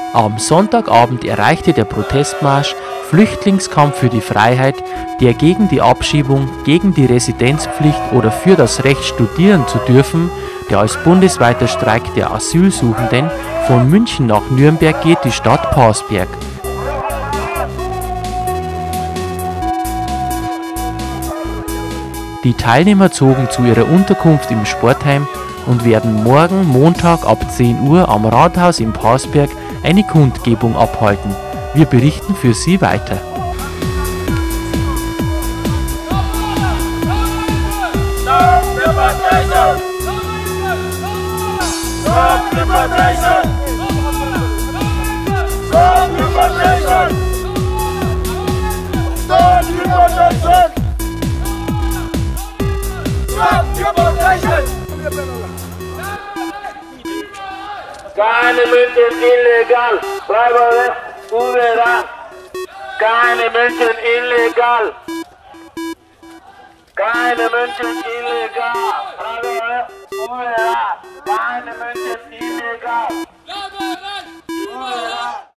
Am Sonntagabend erreichte der Protestmarsch Flüchtlingskampf für die Freiheit, der gegen die Abschiebung, gegen die Residenzpflicht oder für das Recht studieren zu dürfen, der als bundesweiter Streik der Asylsuchenden von München nach Nürnberg geht, die Stadt Parsberg. Die Teilnehmer zogen zu ihrer Unterkunft im Sportheim und werden morgen Montag ab 10 Uhr am Rathaus in Parsberg eine Kundgebung abhalten. Wir berichten für Sie weiter. Keine München illegal, Freiburg, Uwe, keine München illegal, keine München illegal, Freiburg, Uwe, keine München illegal.